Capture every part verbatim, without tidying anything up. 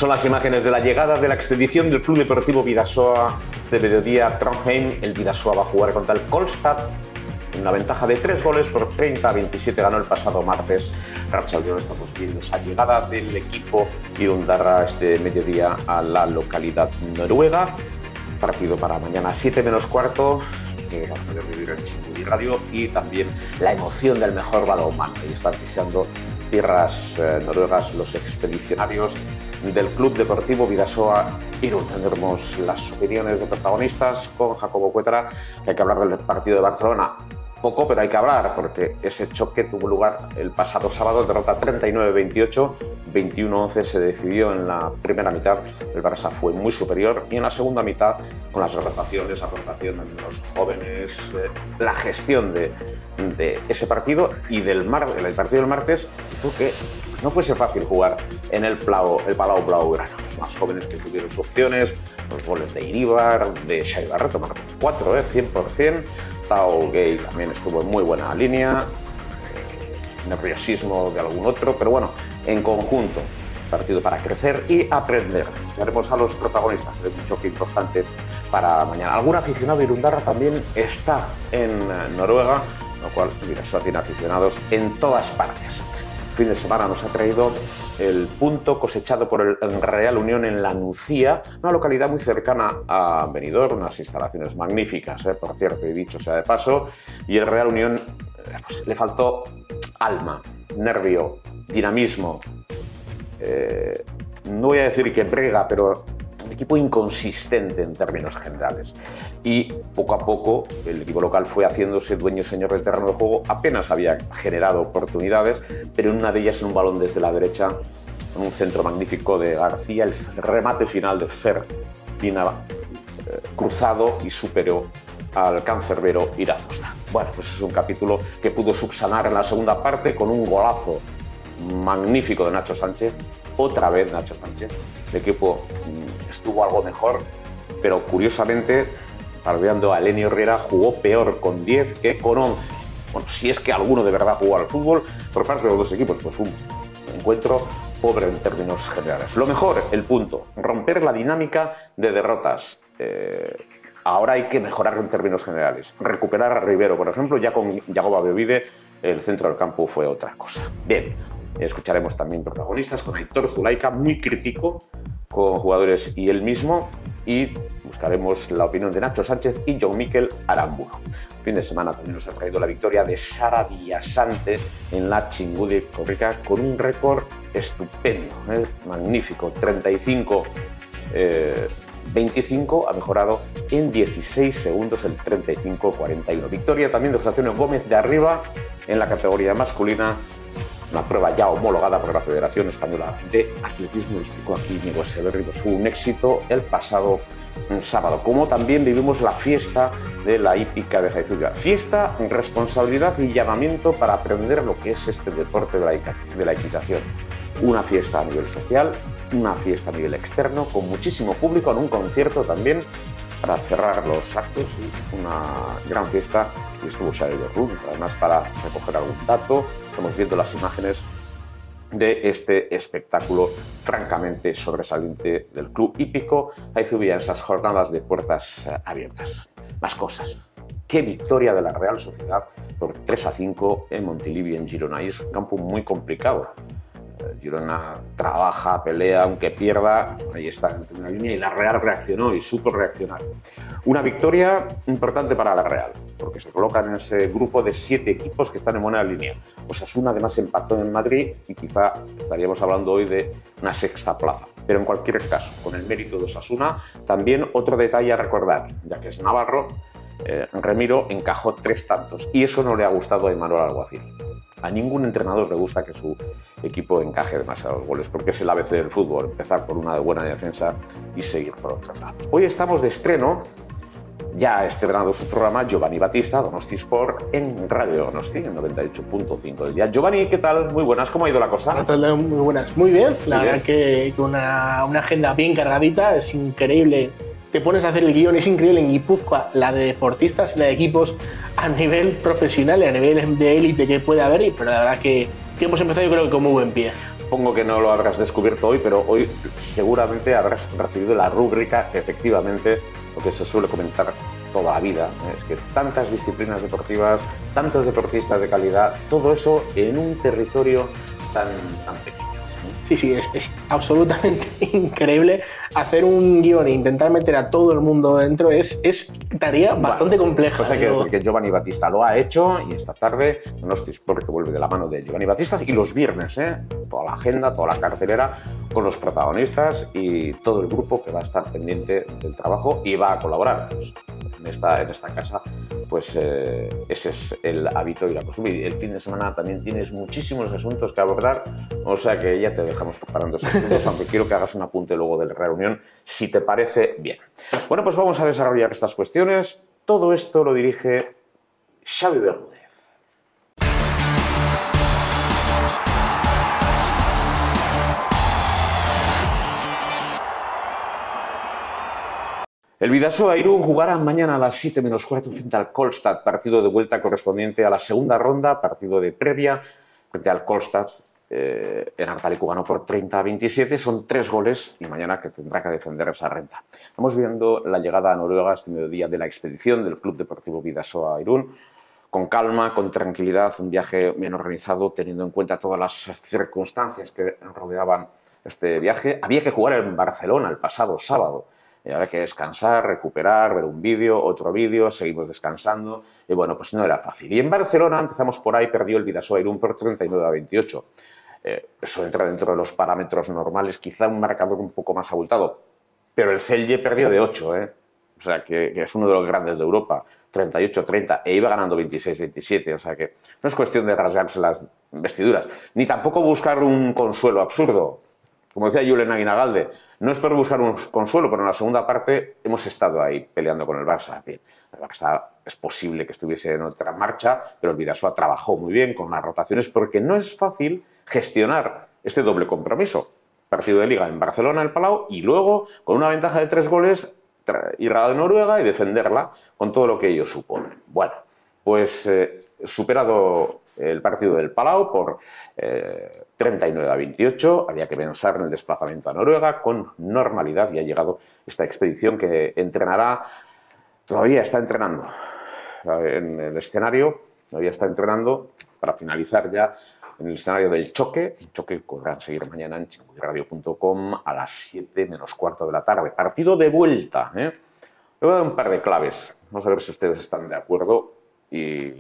Son las imágenes de la llegada de la expedición del Club Deportivo Bidasoa este mediodía a Trondheim. El Bidasoa va a jugar contra el Kolstad. Una ventaja de tres goles por treinta a veintisiete ganó el pasado martes. Arratsaldeon, estamos viendo esa llegada del equipo Irundarra este mediodía a la localidad noruega. Partido para mañana siete menos cuarto, que van a poder vivir en Chingudi Radio, y también la emoción del mejor balonmano. Ahí están pisando tierras eh, noruegas los expedicionarios del Club Deportivo Bidasoa Irún. Tendremos las opiniones de protagonistas con Jacobo Cuétara, que hay que hablar del partido de Barcelona. Poco, pero hay que hablar, porque ese choque tuvo lugar el pasado sábado, derrota treinta y nueve a veintiocho, veintiuno a once se decidió en la primera mitad, el Barça fue muy superior, y en la segunda mitad, con las rotaciones, la rotación de los jóvenes, eh, la gestión de, de ese partido y del mar, el partido del martes, hizo que no fuese fácil jugar en el, Palau, el Palau Blaugrana. Los más jóvenes que tuvieron sus opciones, los goles de Iribar, de Xavi Barreto, marcó cuatro, eh, cien por cien. Tao Gay también estuvo en muy buena línea, eh, nerviosismo de algún otro, pero bueno, en conjunto, partido para crecer y aprender. Veremos a los protagonistas de un choque importante para mañana. Algún aficionado de Irundarra también está en Noruega, lo cual Bidasoa tiene aficionados en todas partes. Fin de semana nos ha traído el punto cosechado por el Real Unión en La Nucía, una localidad muy cercana a Benidorm, unas instalaciones magníficas, eh, por cierto, y dicho sea de paso, y el Real Unión eh, pues, le faltó alma, nervio, dinamismo, eh, no voy a decir que brega, pero un equipo inconsistente en términos generales. Y poco a poco el equipo local fue haciéndose dueño señor del terreno de juego, apenas había generado oportunidades, pero en una de ellas en un balón desde la derecha, en un centro magnífico de García, el remate final de Fer Pina, eh, cruzado y superó al cancerbero Irazusta. Bueno, pues es un capítulo que pudo subsanar en la segunda parte con un golazo magnífico de Nacho Sánchez. Otra vez Nacho Sánchez. El equipo estuvo algo mejor, pero curiosamente, parodiando a Lenny Herrera, jugó peor con diez que con once. Bueno, si es que alguno de verdad jugó al fútbol, por parte de los dos equipos, pues fue un encuentro pobre en términos generales. Lo mejor, el punto, romper la dinámica de derrotas. Eh, ahora hay que mejorar en términos generales. Recuperar a Rivero, por ejemplo, ya con Yagoba Beovide, el centro del campo fue otra cosa. Bien, escucharemos también protagonistas con Aitor Zulaika, muy crítico con jugadores y él mismo, y buscaremos la opinión de Nacho Sánchez y Jon Mikel Aramburu. Fin de semana también nos ha traído la victoria de Sara Villasante en la Chingudi Corrica con un récord estupendo, ¿eh? Magnífico, treinta y cinco veinticinco, ha mejorado en dieciséis segundos el treinta y cinco cuarenta y uno. Victoria también de José Antonio Gómez de Arriba en la categoría masculina, una prueba ya homologada por la Federación Española de Atletismo, lo explicó aquí Miguel Severri, pues fue un éxito el pasado sábado. Como también vivimos la fiesta de la hípica de Jaizubia. Fiesta, responsabilidad y llamamiento para aprender lo que es este deporte de la, de la equitación. Una fiesta a nivel social, una fiesta a nivel externo, con muchísimo público, en un concierto también, para cerrar los actos, y una gran fiesta. Y estuvo Xavi Berrún, además para recoger algún dato. Estamos viendo las imágenes de este espectáculo francamente sobresaliente del Club Hípico Jaizubia en esas jornadas de puertas abiertas. Más cosas. Qué victoria de la Real Sociedad por tres a cinco en Montilivi, en Girona. Y es un campo muy complicado. Girona trabaja, pelea, aunque pierda, ahí está en primera línea, y la Real reaccionó y supo reaccionar. Una victoria importante para la Real, porque se colocan en ese grupo de siete equipos que están en buena línea. Osasuna además empató en Madrid y quizá estaríamos hablando hoy de una sexta plaza. Pero en cualquier caso, con el mérito de Osasuna, también otro detalle a recordar, ya que es Navarro, eh, Remiro encajó tres tantos, y eso no le ha gustado a Imanol Alguacil. A ningún entrenador le gusta que su equipo encaje demasiados goles, porque es el A B C del fútbol, empezar por una buena defensa y seguir por otros lados. Hoy estamos de estreno, ya ha estrenado su programa Giovanni Battista, Donosti Sport, en Radio Donosti, en noventa y ocho punto cinco del día. Giovanni, ¿qué tal? Muy buenas, ¿cómo ha ido la cosa? Muy buenas, muy bien. La muy verdad bien. Que una, una agenda bien cargadita, es increíble. Te pones a hacer el guión, es increíble en Guipúzcoa la de deportistas y la de equipos a nivel profesional y a nivel de élite que puede haber, pero la verdad que que hemos empezado yo creo que con muy buen pie. Supongo que no lo habrás descubierto hoy, pero hoy seguramente habrás recibido la rúbrica que efectivamente lo que se suele comentar toda la vida, ¿eh? Es que tantas disciplinas deportivas, tantos deportistas de calidad, todo eso en un territorio tan, tan pequeño. Sí, sí, es, es absolutamente increíble. Hacer un guión e intentar meter a todo el mundo dentro es, es tarea bastante bueno, compleja. Pues hay que decir que Giovanni Battista lo ha hecho y esta tarde Donosti Sport que vuelve de la mano de Giovanni Battista y los viernes, ¿eh? Toda la agenda, toda la cartelera con los protagonistas y todo el grupo que va a estar pendiente del trabajo y va a colaborar. Pues, en, esta, en esta casa, pues eh, ese es el hábito y la costumbre. Y el fin de semana también tienes muchísimos asuntos que abordar, o sea que ya te dejamos preparando esos asuntos, aunque quiero que hagas un apunte luego de la reunión, si te parece bien. Bueno, pues vamos a desarrollar estas cuestiones. Todo esto lo dirige Xavi Bermúdez. El Bidasoa Irún jugará mañana a las siete menos cuarto frente al Kolstad, partido de vuelta correspondiente a la segunda ronda, partido de previa frente al Kolstad. Eh, en Artalico ganó por treinta a veintisiete, son tres goles y mañana que tendrá que defender esa renta. Estamos viendo la llegada a Noruega este mediodía de la expedición del Club Deportivo Bidasoa Irún. Con calma, con tranquilidad, un viaje bien organizado, teniendo en cuenta todas las circunstancias que rodeaban este viaje. Había que jugar en Barcelona el pasado sábado. Y había que descansar, recuperar, ver un vídeo, otro vídeo, seguimos descansando. Y bueno, pues no era fácil. Y en Barcelona, empezamos por ahí, perdió el Bidasoa Irún por treinta y nueve a veintiocho. Eh, eso entra dentro de los parámetros normales, quizá un marcador un poco más abultado. Pero el Celje perdió de ocho, ¿eh? O sea, que, que es uno de los grandes de Europa, treinta y ocho a treinta, e iba ganando veintiséis a veintisiete. O sea que no es cuestión de rasgarse las vestiduras, ni tampoco buscar un consuelo absurdo. Como decía Julen Aguinagalde, no es por buscar un consuelo, pero en la segunda parte hemos estado ahí peleando con el Barça. Bien, el Barça es posible que estuviese en otra marcha, pero el Bidasoa trabajó muy bien con las rotaciones porque no es fácil gestionar este doble compromiso. Partido de Liga en Barcelona, en el Palau, y luego, con una ventaja de tres goles, ir a Noruega y defenderla con todo lo que ello supone. Bueno, pues eh, superado el partido del Palau por eh, treinta y nueve a veintiocho, había que pensar en el desplazamiento a Noruega con normalidad y ha llegado esta expedición que entrenará, todavía está entrenando en el escenario, todavía está entrenando para finalizar ya en el escenario del choque, el choque que podrán seguir mañana en chinguriradio punto com a las siete menos cuarto de la tarde. Partido de vuelta, ¿eh? Le voy a dar un par de claves, vamos a ver si ustedes están de acuerdo y,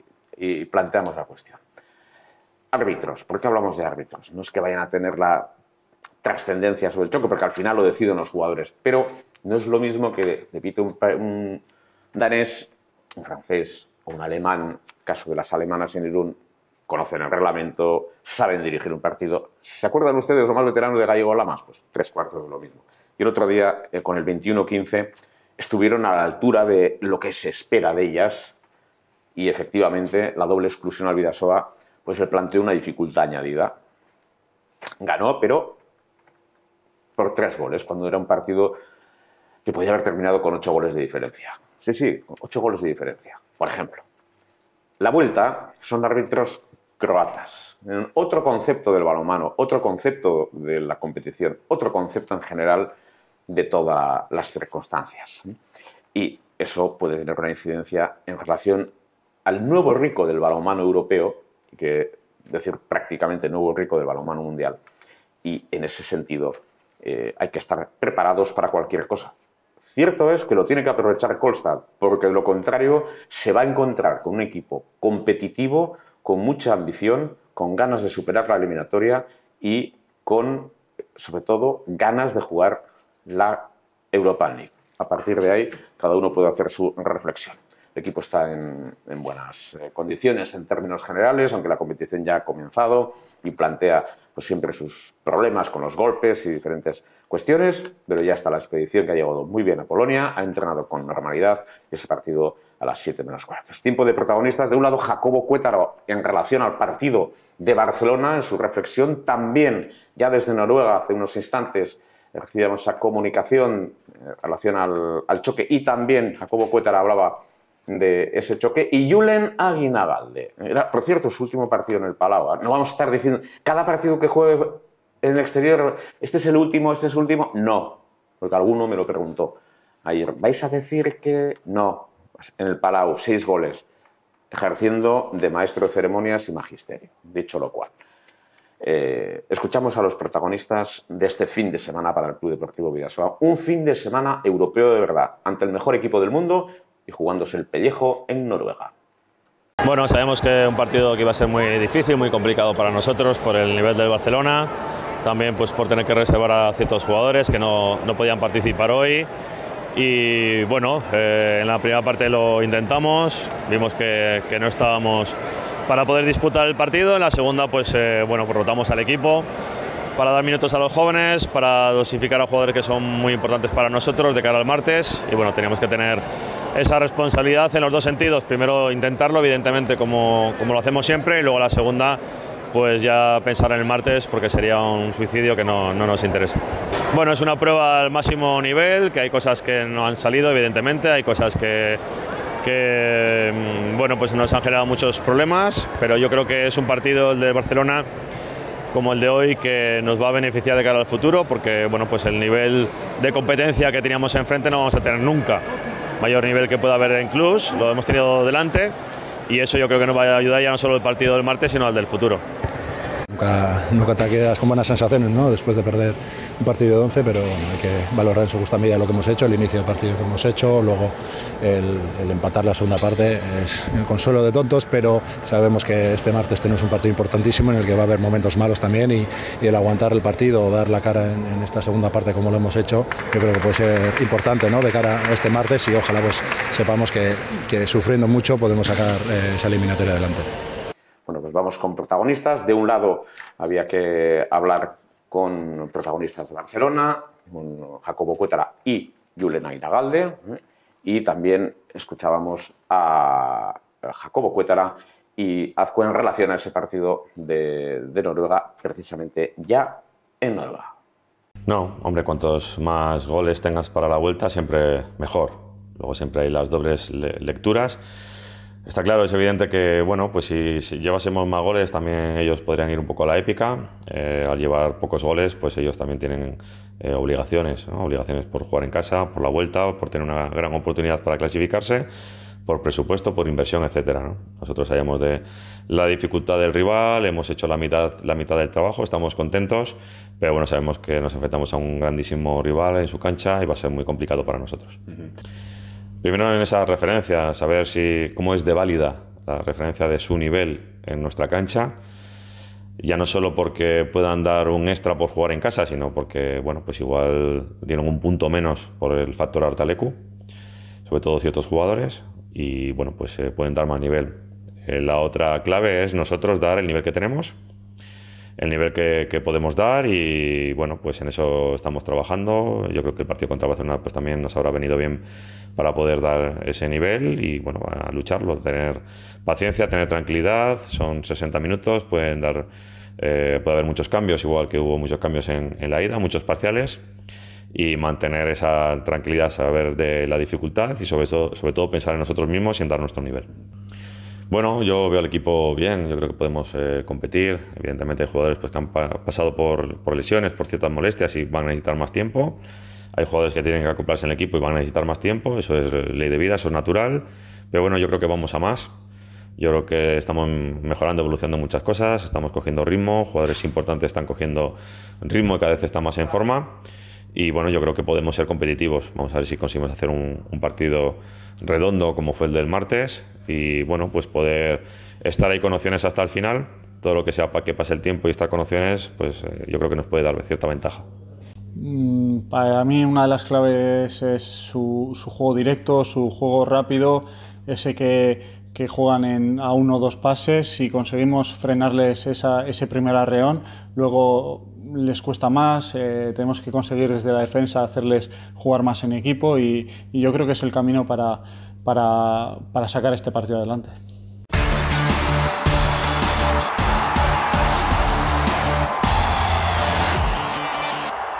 y planteamos la cuestión. Árbitros, ¿por qué hablamos de árbitros? No es que vayan a tener la trascendencia sobre el choque, porque al final lo deciden los jugadores, pero no es lo mismo que depite un, un danés, un francés o un alemán, caso de las alemanas en Irún, conocen el reglamento, saben dirigir un partido. ¿Se acuerdan ustedes lo más veterano de Gallego Lamas? Pues tres cuartos de lo mismo. Y el otro día, eh, con el veintiuno quince, estuvieron a la altura de lo que se espera de ellas y efectivamente la doble exclusión al Bidasoa pues le planteó una dificultad añadida. Ganó, pero por tres goles, cuando era un partido que podía haber terminado con ocho goles de diferencia. Sí, sí, ocho goles de diferencia. Por ejemplo, la vuelta son árbitros croatas. Otro concepto del balonmano, otro concepto de la competición, otro concepto en general de todas las circunstancias. Y eso puede tener una incidencia en relación al nuevo rico del balonmano europeo, que decir prácticamente nuevo rico del balonmano mundial. Y en ese sentido eh, hay que estar preparados para cualquier cosa. Cierto es que lo tiene que aprovechar Kolstad, porque de lo contrario se va a encontrar con un equipo competitivo, con mucha ambición, con ganas de superar la eliminatoria y con, sobre todo, ganas de jugar la Europa League. A partir de ahí, cada uno puede hacer su reflexión. El equipo está en, en buenas eh, condiciones en términos generales, aunque la competición ya ha comenzado y plantea pues, siempre sus problemas con los golpes y diferentes cuestiones, pero ya está la expedición que ha llegado muy bien a Polonia, ha entrenado con normalidad y ese partido a las siete menos cuarto. Tiempo de protagonistas. De un lado, Jacobo Cuétaro en relación al partido de Barcelona, en su reflexión. También, ya desde Noruega, hace unos instantes, recibíamos esa comunicación en relación al, al choque y también Jacobo Cuétaro hablaba de ese choque. Y Julen Aguinagalde, era, por cierto, su último partido en el Palau. No vamos a estar diciendo, cada partido que juegue en el exterior, este es el último, este es el último. No, porque alguno me lo preguntó ayer. ¿Vais a decir que no? En el Palau, seis goles, ejerciendo de maestro de ceremonias y magisterio. Dicho lo cual, eh, escuchamos a los protagonistas de este fin de semana para el Club Deportivo Bidasoa. Un fin de semana europeo de verdad, ante el mejor equipo del mundo y jugándose el pellejo en Noruega. Bueno, sabemos que un partido que iba a ser muy difícil, muy complicado para nosotros por el nivel del Barcelona, también pues por tener que reservar a ciertos jugadores que no, no podían participar hoy. Y bueno, eh, en la primera parte lo intentamos, vimos que, que no estábamos para poder disputar el partido. En la segunda pues, eh, bueno, pues rotamos al equipo para dar minutos a los jóvenes, para dosificar a jugadores que son muy importantes para nosotros de cara al martes. Y bueno, teníamos que tener esa responsabilidad en los dos sentidos. Primero intentarlo, evidentemente, como, como lo hacemos siempre, y luego la segunda, pues ya pensar en el martes, porque sería un suicidio que no, no nos interesa. Bueno, es una prueba al máximo nivel, que hay cosas que no han salido, evidentemente, hay cosas que, que bueno, pues nos han generado muchos problemas, pero yo creo que es un partido, el de Barcelona, como el de hoy, que nos va a beneficiar de cara al futuro, porque bueno, pues el nivel de competencia que teníamos enfrente no vamos a tener nunca. Mayor nivel que pueda haber en clubs, lo hemos tenido delante, y eso yo creo que nos va a ayudar ya no solo el partido del martes, sino al del futuro. Nunca, nunca te quedas con buenas sensaciones, ¿no?, después de perder un partido de once, pero bueno, hay que valorar en su justa medida lo que hemos hecho, el inicio del partido que hemos hecho, luego el, el empatar la segunda parte es el consuelo de tontos, pero sabemos que este martes tenemos un partido importantísimo en el que va a haber momentos malos también, y, y el aguantar el partido o dar la cara en, en esta segunda parte como lo hemos hecho, yo creo que puede ser importante, ¿no?, de cara a este martes, y ojalá pues sepamos que, que sufriendo mucho podemos sacar eh, esa eliminatoria adelante. Bueno, pues vamos con protagonistas. De un lado había que hablar con protagonistas de Barcelona, con Jacobo Cuétara y Julen Aguinagalde, y también escuchábamos a Jacobo Cuétara y Azcue en relación a ese partido de, de Noruega, precisamente ya en Noruega. No, hombre, cuantos más goles tengas para la vuelta, siempre mejor. Luego siempre hay las dobles le lecturas. Está claro, es evidente que bueno, pues si, si llevásemos más goles también ellos podrían ir un poco a la épica. Eh, al llevar pocos goles, pues ellos también tienen eh, obligaciones, ¿no? Obligaciones por jugar en casa, por la vuelta, por tener una gran oportunidad para clasificarse, por presupuesto, por inversión, etcétera, ¿no? Nosotros sabemos de la dificultad del rival, hemos hecho la mitad, la mitad del trabajo, estamos contentos, pero bueno, sabemos que nos enfrentamos a un grandísimo rival en su cancha y va a ser muy complicado para nosotros. Uh-huh. Primero en esa referencia, saber si, cómo es de válida la referencia de su nivel en nuestra cancha, ya no solo porque puedan dar un extra por jugar en casa, sino porque, bueno, pues igual tienen un punto menos por el factor Artalecu, sobre todo ciertos jugadores, y bueno, pues eh, pueden dar más nivel. Eh, la otra clave es nosotros dar el nivel que tenemos, el nivel que, que podemos dar, y bueno, pues en eso estamos trabajando. Yo creo que el partido contra Barcelona pues también nos habrá venido bien para poder dar ese nivel y bueno, a lucharlo, tener paciencia, tener tranquilidad. Son sesenta minutos, pueden dar, eh, puede haber muchos cambios, igual que hubo muchos cambios en, en la ida, muchos parciales, y mantener esa tranquilidad, saber de la dificultad y sobre todo, sobre todo pensar en nosotros mismos y en dar nuestro nivel. Bueno, yo veo al equipo bien, yo creo que podemos eh, competir. Evidentemente hay jugadores pues, que han pa pasado por, por lesiones, por ciertas molestias y van a necesitar más tiempo. Hay jugadores que tienen que acoplarse en el equipo y van a necesitar más tiempo, eso es ley de vida, eso es natural. Pero bueno, yo creo que vamos a más. Yo creo que estamos mejorando, evolucionando muchas cosas, estamos cogiendo ritmo, jugadores importantes están cogiendo ritmo y cada vez están más en forma. Y bueno, yo creo que podemos ser competitivos. Vamos a ver si conseguimos hacer un, un partido redondo como fue el del martes y bueno, pues poder estar ahí con opciones hasta el final. Todo lo que sea para que pase el tiempo y estar con opciones, pues eh, yo creo que nos puede dar cierta ventaja. Para mí una de las claves es su, su juego directo, su juego rápido, ese que, que juegan en, a uno o dos pases. Si conseguimos frenarles esa, ese primer arreón, luego les cuesta más, eh, tenemos que conseguir desde la defensa hacerles jugar más en equipo y, y yo creo que es el camino para, para, para sacar este partido adelante.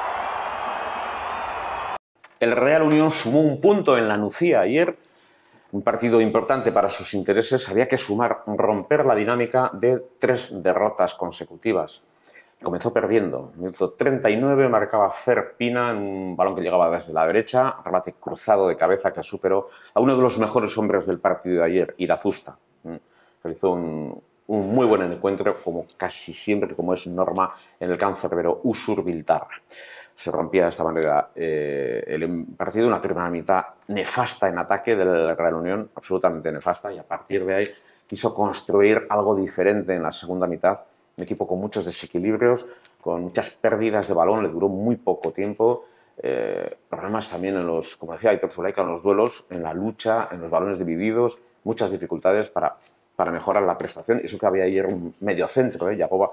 El Real Unión sumó un punto en la Nucía ayer, un partido importante para sus intereses, había que sumar, romper la dinámica de tres derrotas consecutivas. Comenzó perdiendo. Minuto treinta y nueve marcaba Fer Pina en un balón que llegaba desde la derecha, remate cruzado de cabeza que superó a uno de los mejores hombres del partido de ayer, Irazusta. Realizó un, un muy buen encuentro, como casi siempre, como es norma en el cancerbero Usur Bildarra. Se rompía de esta manera eh, el partido, una primera mitad nefasta en ataque del Real Unión, absolutamente nefasta, y a partir de ahí quiso construir algo diferente en la segunda mitad. Un equipo con muchos desequilibrios, con muchas pérdidas de balón, le duró muy poco tiempo. Eh, problemas también en los, como decía Aitor Zulaika, en los duelos, en la lucha, en los balones divididos, muchas dificultades para, para mejorar la prestación. Eso que había ayer un medio centro, ¿eh? Jacoba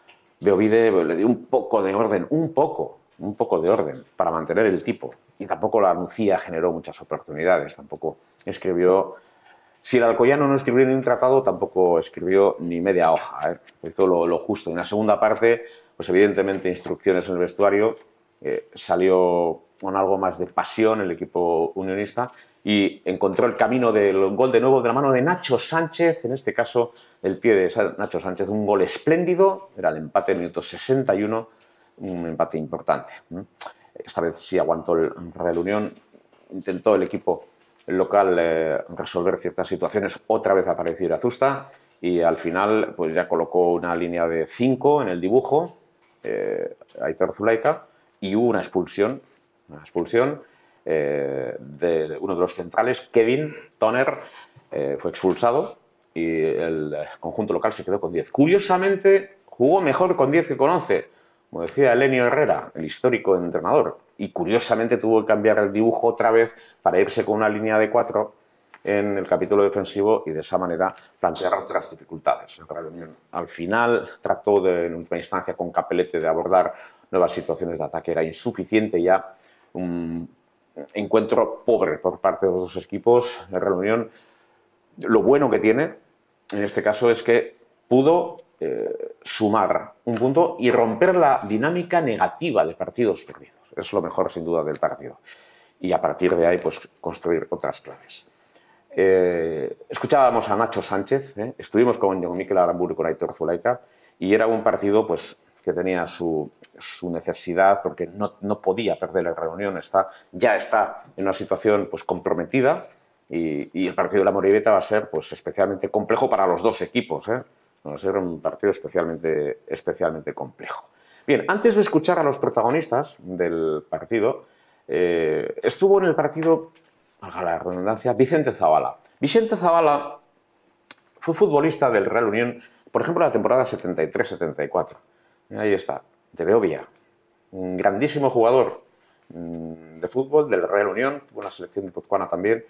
Beovide le dio un poco de orden, un poco, un poco de orden para mantener el tipo. Y tampoco la Nucía generó muchas oportunidades, tampoco escribió. Si el Alcoyano no escribió ni un tratado, tampoco escribió ni media hoja, ¿eh? Hizo lo, lo justo. En la segunda parte, pues evidentemente instrucciones en el vestuario, eh, salió con algo más de pasión el equipo unionista y encontró el camino del gol de nuevo de la mano de Nacho Sánchez, en este caso el pie de Nacho Sánchez, un gol espléndido, era el empate en el minuto sesenta y uno, un empate importante. Esta vez sí aguantó el Real Unión, intentó el equipo el local eh, resolver ciertas situaciones, otra vez apareció Irazusta y al final pues ya colocó una línea de cinco en el dibujo, eh, Aitor Zulaika, y hubo una expulsión, una expulsión eh, de uno de los centrales, Kevin Toner, eh, fue expulsado y el conjunto local se quedó con diez. Curiosamente, jugó mejor con diez que con once, como decía Elenio Herrera, el histórico entrenador, y curiosamente tuvo que cambiar el dibujo otra vez para irse con una línea de cuatro en el capítulo defensivo y de esa manera plantear otras dificultades. El Real Unión al final trató de, en última instancia con Capelete de abordar nuevas situaciones de ataque, era insuficiente ya, un encuentro pobre por parte de los dos equipos. El Real Unión, lo bueno que tiene en este caso es que pudo eh, sumar un punto y romper la dinámica negativa de partidos perdidos. Es lo mejor, sin duda, del partido. Y a partir de ahí, pues, construir otras claves. Eh, escuchábamos a Nacho Sánchez, ¿eh? Estuvimos con Jon Mikel Aramburu y con Aitor Zulaika, y era un partido, pues, que tenía su, su necesidad, porque no, no podía perder la reunión, está, ya está en una situación, pues, comprometida, y, y el partido de la Amorebieta va a ser, pues, especialmente complejo para los dos equipos, ¿eh? Va a ser un partido especialmente, especialmente complejo. Bien, antes de escuchar a los protagonistas del partido, eh, estuvo en el partido, valga la redundancia, Vicente Zavala. Vicente Zavala fue futbolista del Real Unión, por ejemplo, la temporada setenta y tres setenta y cuatro. Ahí está, de Beovia, un grandísimo jugador de fútbol del Real Unión, tuvo una selección guipuzcoana también,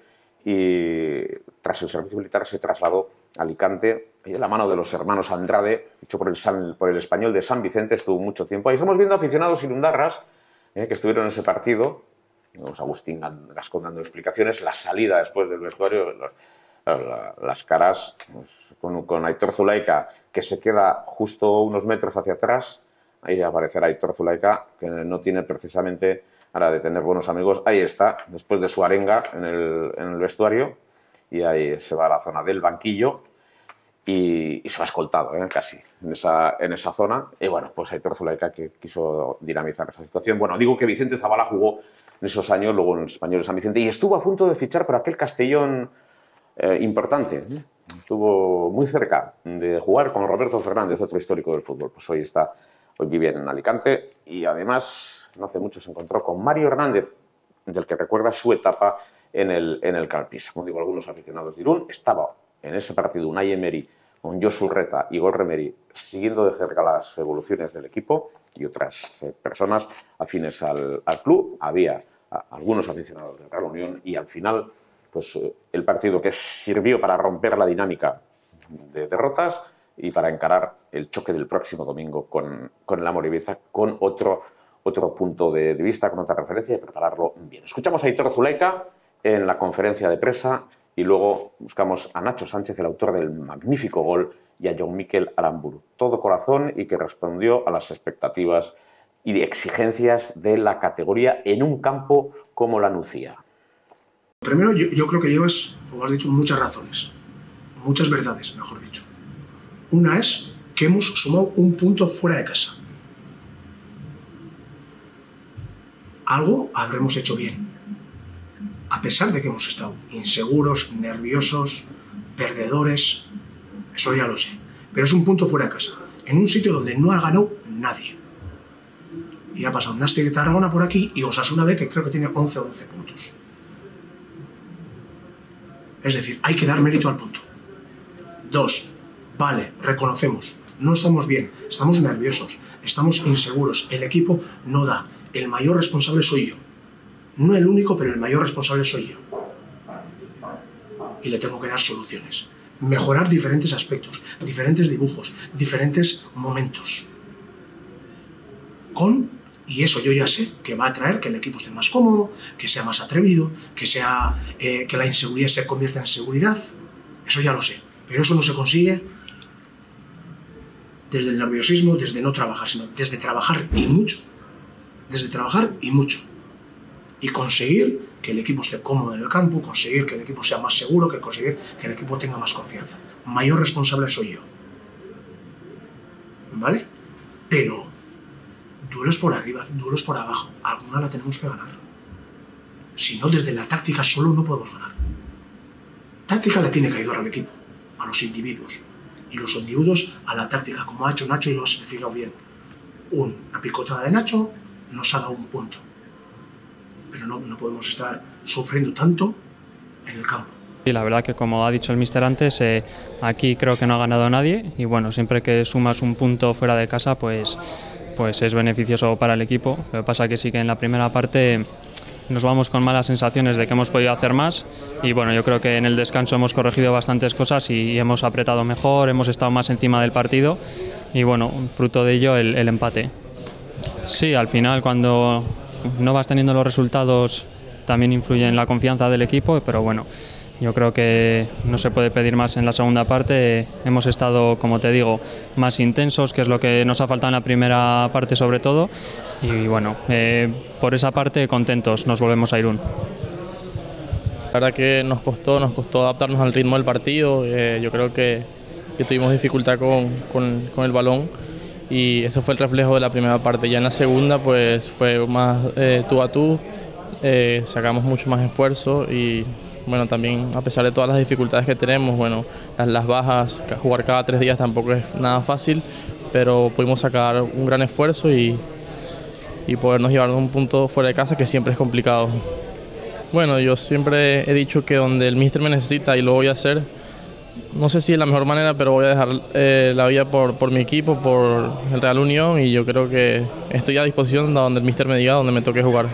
y tras el servicio militar se trasladó a Alicante, y de la mano de los hermanos Andrade, hecho por el, San, por el Español de San Vicente, estuvo mucho tiempo. Ahí estamos viendo aficionados irundarras eh, que estuvieron en ese partido. Vemos a Agustín Gascón dando explicaciones, la salida después del vestuario, los, la, las caras pues, con, con Aitor Zulaika, que se queda justo unos metros hacia atrás. Ahí aparecerá Aitor Zulaika, que no tiene precisamente ahora de tener buenos amigos. Ahí está, después de su arenga en el, en el vestuario, y ahí se va a la zona del banquillo y, y se va escoltado, ¿eh? Casi, en esa, en esa zona. Y bueno, pues Aitor Zulaika, que quiso dinamizar esa situación. Bueno, digo que Vicente Zavala jugó en esos años, luego en el Español de San Vicente, y estuvo a punto de fichar por aquel Castellón eh, importante. ¿eh? Estuvo muy cerca de jugar con Roberto Fernández, otro histórico del fútbol. Pues hoy está, hoy vive en Alicante, y además no hace mucho se encontró con Mario Hernández, del que recuerda su etapa en el, en el Calpisa. Como digo, algunos aficionados de Irún, estaba en ese partido Unai Emery con Josu Reta y Igor Remeri siguiendo de cerca las evoluciones del equipo, y otras eh, personas afines al, al club. Había a, algunos aficionados de Real Unión, y al final pues, eh, el partido que sirvió para romper la dinámica de derrotas y para encarar el choque del próximo domingo con, con el Amorebieta, con otro, otro punto de, de vista, con otra referencia, y prepararlo bien. Escuchamos a Aitor Zulaika en la conferencia de prensa, y luego buscamos a Nacho Sánchez, el autor del magnífico gol, y a Jon Mikel Aramburu. Todo corazón, y que respondió a las expectativas y exigencias de la categoría en un campo como la Nucía. Primero, yo, yo creo que llevas, como has dicho, muchas razones, muchas verdades, mejor dicho. Una es que hemos sumado un punto fuera de casa. Algo habremos hecho bien, a pesar de que hemos estado inseguros, nerviosos, perdedores, eso ya lo sé. Pero es un punto fuera de casa, en un sitio donde no ha ganado nadie. Y ha pasado Nàstic de Tarragona por aquí y Osasuna B, que creo que tiene once o doce puntos. Es decir, hay que dar mérito al punto. Dos, vale, reconocemos, no estamos bien, estamos nerviosos, estamos inseguros, el equipo no da. El mayor responsable soy yo. No el único, pero el mayor responsable soy yo. Y le tengo que dar soluciones. Mejorar diferentes aspectos, diferentes dibujos, diferentes momentos. Con, y eso yo ya sé, que va a traer que el equipo esté más cómodo, que sea más atrevido, que, sea, eh, que la inseguridad se convierta en seguridad. Eso ya lo sé. Pero eso no se consigue desde el nerviosismo, desde no trabajar, sino desde trabajar y mucho. Desde trabajar y mucho. Y conseguir que el equipo esté cómodo en el campo, conseguir que el equipo sea más seguro, que conseguir que el equipo tenga más confianza. Mayor responsable soy yo. ¿Vale? Pero duelos por arriba, duelos por abajo, alguna la tenemos que ganar. Si no, desde la táctica solo no podemos ganar. Táctica le tiene que ayudar al equipo, a los individuos. Y los individuos a la táctica, como ha hecho Nacho y lo ha especificado bien. Una picotada de Nacho nos ha dado un punto. Pero no, no podemos estar sufriendo tanto en el campo. Y la verdad que, como ha dicho el míster antes, eh, aquí creo que no ha ganado nadie y bueno, siempre que sumas un punto fuera de casa, pues, pues es beneficioso para el equipo. Lo que pasa que sí que en la primera parte nos vamos con malas sensaciones de que hemos podido hacer más y bueno, yo creo que en el descanso hemos corregido bastantes cosas y hemos apretado mejor, hemos estado más encima del partido y bueno, fruto de ello el, el empate. Sí, al final cuando no vas teniendo los resultados también influye en la confianza del equipo, pero bueno, yo creo que no se puede pedir más en la segunda parte. Hemos estado, como te digo, más intensos, que es lo que nos ha faltado en la primera parte sobre todo. Y bueno, eh, por esa parte contentos, nos volvemos a Irún. La verdad que nos costó, nos costó adaptarnos al ritmo del partido. Eh, yo creo que, que tuvimos dificultad con, con, con el balón y eso fue el reflejo de la primera parte. Ya en la segunda pues fue más eh, tú a tú, eh, sacamos mucho más esfuerzo y bueno, también a pesar de todas las dificultades que tenemos, bueno, las, las bajas, jugar cada tres días tampoco es nada fácil, pero pudimos sacar un gran esfuerzo y, y podernos llevar un punto fuera de casa que siempre es complicado. Bueno, yo siempre he dicho que donde el míster me necesita y lo voy a hacer, no sé si es la mejor manera, pero voy a dejar eh, la vida por, por mi equipo, por el Real Unión y yo creo que estoy a disposición de donde el míster me diga, donde me toque jugar.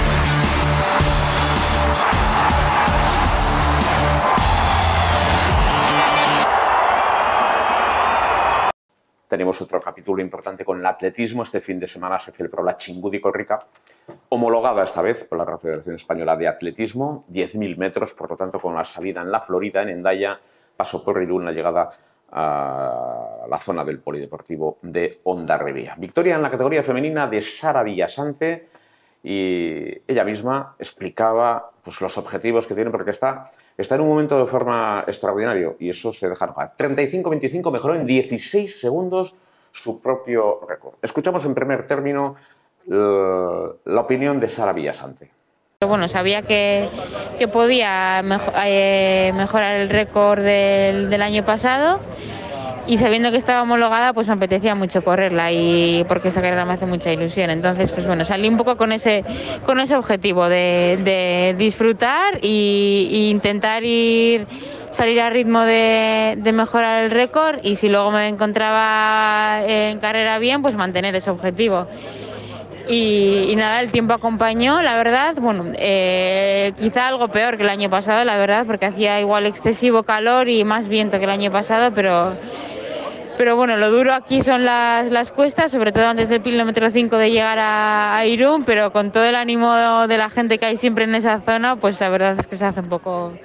Tenemos otro capítulo importante con el atletismo. Este fin de semana se celebró la Chingudi Korrika, homologada esta vez por la Real Federación Española de Atletismo, diez mil metros, por lo tanto con la salida en la Florida, en Hendaya, paso por Irún, la llegada a la zona del polideportivo de Hondarribia. Victoria en la categoría femenina de Sara Villasante y ella misma explicaba pues, los objetivos que tiene porque está... Está en un momento de forma extraordinario y eso se deja notar. treinta y cinco veinticinco mejoró en dieciséis segundos su propio récord. Escuchamos en primer término la, la opinión de Sara Villasante. Bueno, sabía que, que podía mejor, eh, mejorar el récord del, del año pasado y sabiendo que estaba homologada pues me apetecía mucho correrla y porque esa carrera me hace mucha ilusión. Entonces pues bueno, salí un poco con ese, con ese objetivo de, de disfrutar y, y intentar ir, salir a ritmo de, de mejorar el récord y si luego me encontraba en carrera bien pues mantener ese objetivo. Y, y nada, el tiempo acompañó, la verdad, bueno, eh, quizá algo peor que el año pasado, la verdad, porque hacía igual excesivo calor y más viento que el año pasado, pero... Pero bueno, lo duro aquí son las, las cuestas, sobre todo antes del kilómetro cinco de llegar a, a Irún, pero con todo el ánimo de la gente que hay siempre en esa zona, pues la verdad es que se hace un poco,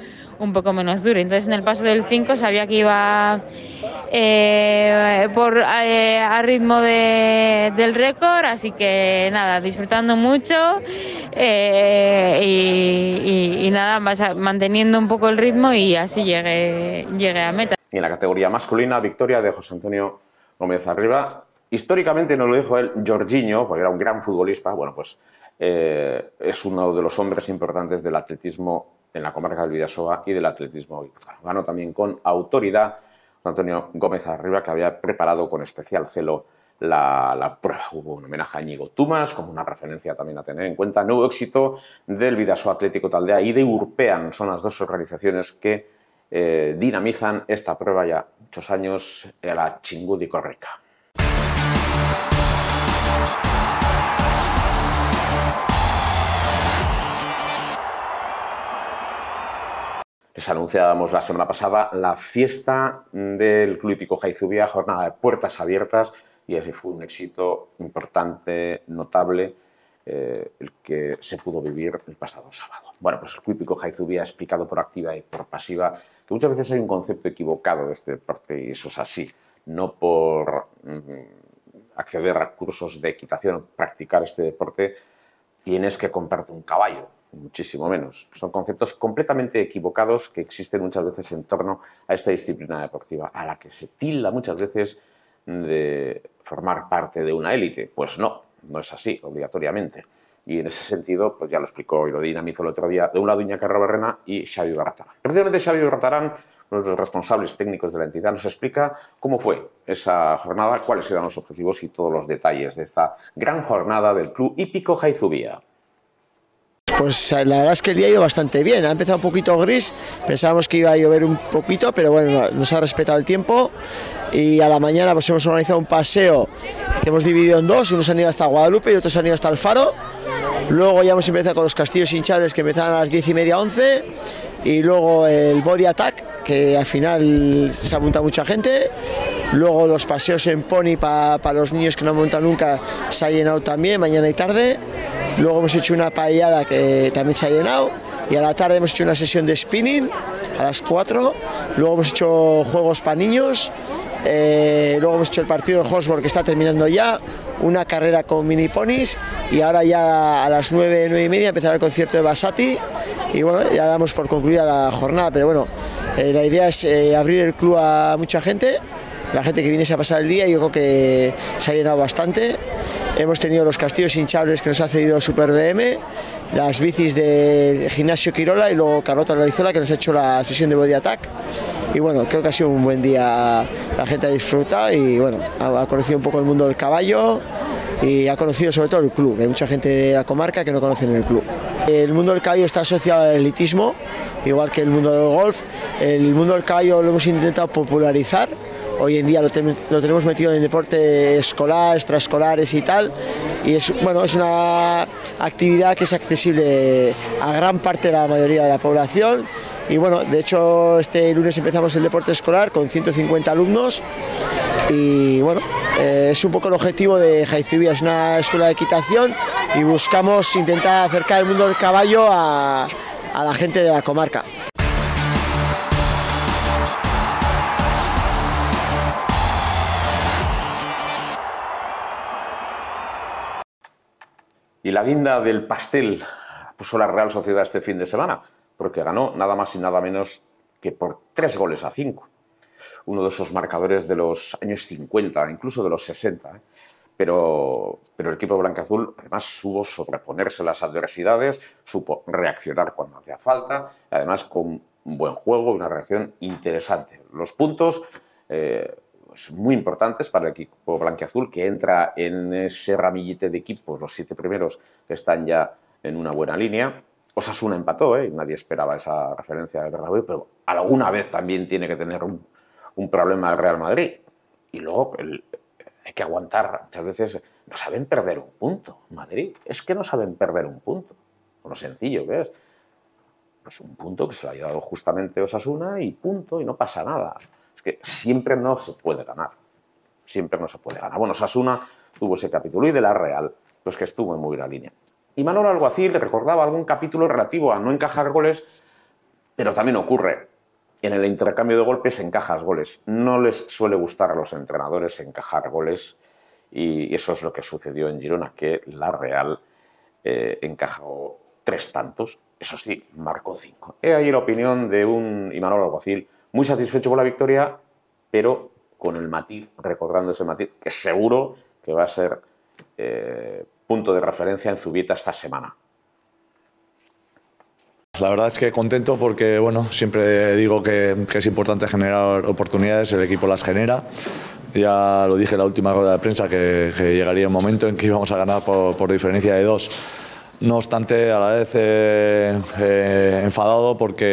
un poco menos duro. Entonces en el paso del cinco sabía que iba eh, por, eh, a ritmo de, del récord, así que nada, disfrutando mucho eh, y, y, y nada, más manteniendo un poco el ritmo y así llegué, llegué a meta. Y en la categoría masculina, victoria de José Antonio Gómez Arriba. Históricamente, nos lo dijo él, Jorginho, porque era un gran futbolista, bueno, pues eh, es uno de los hombres importantes del atletismo en la comarca del Bidasoa y del atletismo guipuzcoano. Ganó también con autoridad Antonio Gómez Arriba, que había preparado con especial celo la, la prueba. Hubo un homenaje a Íñigo Tumas, como una referencia también a tener en cuenta. Nuevo éxito del Bidasoa Atlético Taldea y de Urpean, son las dos organizaciones que eh, dinamizan esta prueba ya muchos años, a la Chingudi Corrica. Les anunciábamos la semana pasada la fiesta del Club Hípico Jaizubia, jornada de puertas abiertas, y ese fue un éxito importante, notable, eh, el que se pudo vivir el pasado sábado. Bueno, pues el Club Hípico Jaizubia ha explicado por activa y por pasiva que muchas veces hay un concepto equivocado de este deporte, y eso es así. No por mm, acceder a cursos de equitación o practicar este deporte tienes que comprarte un caballo, muchísimo menos. Son conceptos completamente equivocados que existen muchas veces en torno a esta disciplina deportiva, a la que se tilda muchas veces de formar parte de una élite. Pues no, no es así, obligatoriamente. Y en ese sentido, pues ya lo explicó y lo dinamizó el otro día, de un lado Iñaki Arrobarrena y Xavi Barratarán. Precisamente Xavi Barratarán, uno de los responsables técnicos de la entidad, nos explica cómo fue esa jornada, cuáles eran los objetivos y todos los detalles de esta gran jornada del Club Hípico Jaizubia. Pues la verdad es que el día ha ido bastante bien, ha empezado un poquito gris, pensábamos que iba a llover un poquito, pero bueno, nos ha respetado el tiempo y a la mañana pues hemos organizado un paseo que hemos dividido en dos, unos han ido hasta Guadalupe y otros han ido hasta el Faro. Luego ya hemos empezado con los castillos hinchables que empezaban a las diez y media, once, y luego el body attack, que al final se apunta mucha gente. Luego los paseos en pony para pa los niños que no han montado nunca se ha llenado también, mañana y tarde. Luego hemos hecho una paellada que también se ha llenado. Y a la tarde hemos hecho una sesión de spinning a las cuatro. Luego hemos hecho juegos para niños. Eh, luego hemos hecho el partido de Horsburg que está terminando ya. Una carrera con mini ponis. Y ahora ya a las nueve, nueve y media empezará el concierto de Basati. Y bueno, ya damos por concluida la jornada. Pero bueno, eh, la idea es eh, abrir el club a mucha gente. La gente que viniese a pasar el día, yo creo que se ha llenado bastante. Hemos tenido los castillos hinchables que nos ha cedido Super B M, las bicis de Gimnasio Quirola y luego Carlota Lorizola que nos ha hecho la sesión de body attack. Y bueno, creo que ha sido un buen día, la gente ha disfrutado y bueno, ha conocido un poco el mundo del caballo y ha conocido sobre todo el club, hay mucha gente de la comarca que no conocen el club. El mundo del caballo está asociado al elitismo, igual que el mundo del golf. El mundo del caballo lo hemos intentado popularizar. Hoy en día lo, ten, lo tenemos metido en deporte escolar, extraescolares y tal, y es, bueno, es una actividad que es accesible a gran parte de la mayoría de la población. Y bueno, de hecho este lunes empezamos el deporte escolar con ciento cincuenta alumnos y bueno, eh, es un poco el objetivo de Jaizubia, es una escuela de equitación y buscamos intentar acercar el mundo del caballo a, a la gente de la comarca. Y la guinda del pastel puso la Real Sociedad este fin de semana, porque ganó nada más y nada menos que por tres goles a cinco. Uno de esos marcadores de los años cincuenta, incluso de los sesenta. ¿eh? Pero, pero el equipo blanquiazul además supo sobreponerse a las adversidades, supo reaccionar cuando hacía falta, y además con un buen juego, una reacción interesante. Los puntos eh, pues muy importantes para el equipo blanquiazul, que entra en ese ramillete de equipos, los siete primeros que están ya en una buena línea. Osasuna empató, ¿eh? Nadie esperaba esa referencia del Bernabéu, pero alguna vez también tiene que tener un, un problema el Real Madrid. Y luego el, hay que aguantar, muchas veces no saben perder un punto. Madrid, es que no saben perder un punto. Por lo sencillo que es. Pues un punto que se lo ha llevado justamente Osasuna y punto, y no pasa nada. Es que siempre no se puede ganar. Siempre no se puede ganar. Bueno, Osasuna tuvo ese capítulo y de la Real, pues que estuvo en muy buena línea. Y Manolo Alguacil recordaba algún capítulo relativo a no encajar goles pero también ocurre. En el intercambio de golpes encajas goles. No les suele gustar a los entrenadores encajar goles y eso es lo que sucedió en Girona, que la Real eh, encajó tres tantos. Eso sí, marcó cinco. He ahí la opinión de un Imanol Alguacil muy satisfecho con la victoria, pero con el matiz, recordando ese matiz, que seguro que va a ser eh, punto de referencia en Zubieta esta semana. La verdad es que contento porque, bueno, siempre digo que, que es importante generar oportunidades, el equipo las genera. Ya lo dije en la última rueda de prensa que, que llegaría un momento en que íbamos a ganar por, por diferencia de dos. No obstante, a la vez eh, eh, enfadado porque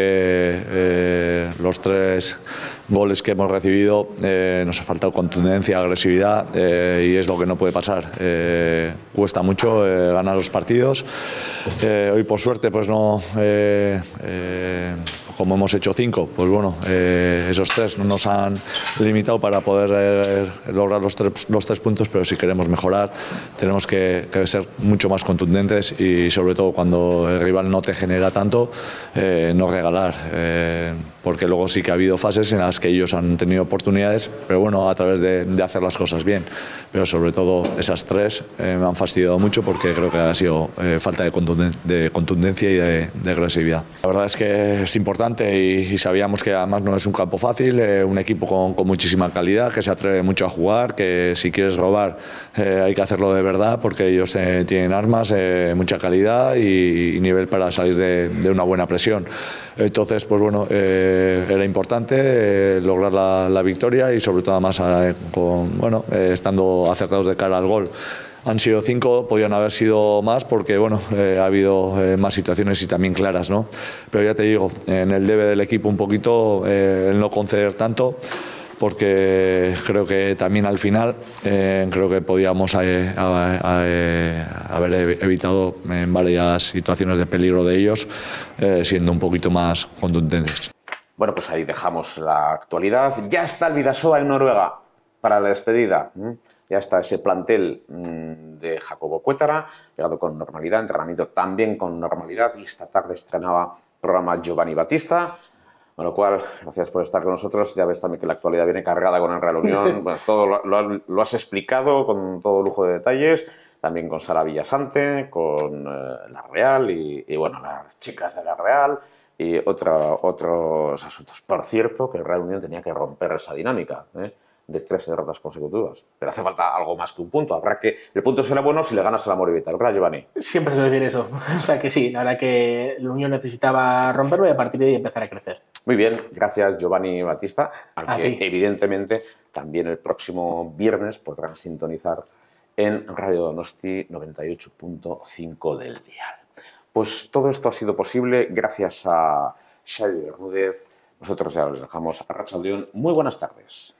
eh, los tres goles que hemos recibido eh, nos ha faltado contundencia, agresividad eh, y es lo que no puede pasar. Eh, cuesta mucho eh, ganar los partidos. Eh, hoy por suerte pues no, eh, eh, como hemos hecho cinco, pues bueno, eh, esos tres no nos han limitado para poder eh, lograr los tres, los tres puntos, pero si queremos mejorar tenemos que, que ser mucho más contundentes y sobre todo cuando el rival no te genera tanto, eh, no regalar, eh, porque luego sí que ha habido fases en las que ellos han tenido oportunidades, pero bueno, a través de, de hacer las cosas bien, pero sobre todo esas tres eh, me han fastidiado mucho porque creo que ha sido eh, falta de, contunden de contundencia y de, de agresividad. La verdad es que es importante y, y sabíamos que además no es un campo fácil, eh, un equipo con, con muchísima calidad, que se atreve mucho a jugar, que si quieres robar eh, hay que hacerlo de verdad porque ellos eh, tienen armas, eh, mucha calidad y, y nivel para salir de, de una buena presión. Entonces, pues bueno, eh, era importante eh, lograr la, la victoria y sobre todo además eh, con, bueno, eh, estando acertados de cara al gol. Han sido cinco, podían haber sido más porque bueno, eh, ha habido eh, más situaciones y también claras, ¿no? Pero ya te digo, en el debe del equipo un poquito eh, el no conceder tanto, porque creo que también al final eh, creo que podíamos eh, a, a, a haber evitado en varias situaciones de peligro de ellos, eh, siendo un poquito más contundentes. Bueno, pues ahí dejamos la actualidad. Ya está el Bidasoa en Noruega para la despedida. Ya está ese plantel de Jacobo Cuétara, llegado con normalidad, entrenamiento también con normalidad y esta tarde estrenaba programa Giovanni Battista. Con lo cual, gracias por estar con nosotros. Ya ves también que la actualidad viene cargada con el Real Unión. Bueno, todo lo, lo, lo has explicado con todo lujo de detalles. También con Sara Villasante, con eh, la Real y, y, bueno, las chicas de la Real y otra, otros asuntos. Por cierto, que el Real Unión tenía que romper esa dinámica ¿eh? de tres derrotas consecutivas. Pero hace falta algo más que un punto. Habrá que el punto será bueno si le ganas a la Morevieta, ¿verdad, Giovanni? Siempre suele decir eso. O sea que sí, la verdad que el Unión necesitaba romperlo y a partir de ahí empezar a crecer. Muy bien, gracias Giovanni Battista, al a que ti. evidentemente también el próximo viernes podrán sintonizar en Radio Donosti noventa y ocho punto cinco del dial. Pues todo esto ha sido posible gracias a Xavi Bermúdez. Nosotros ya les dejamos a Arratsaldeon. Muy buenas tardes.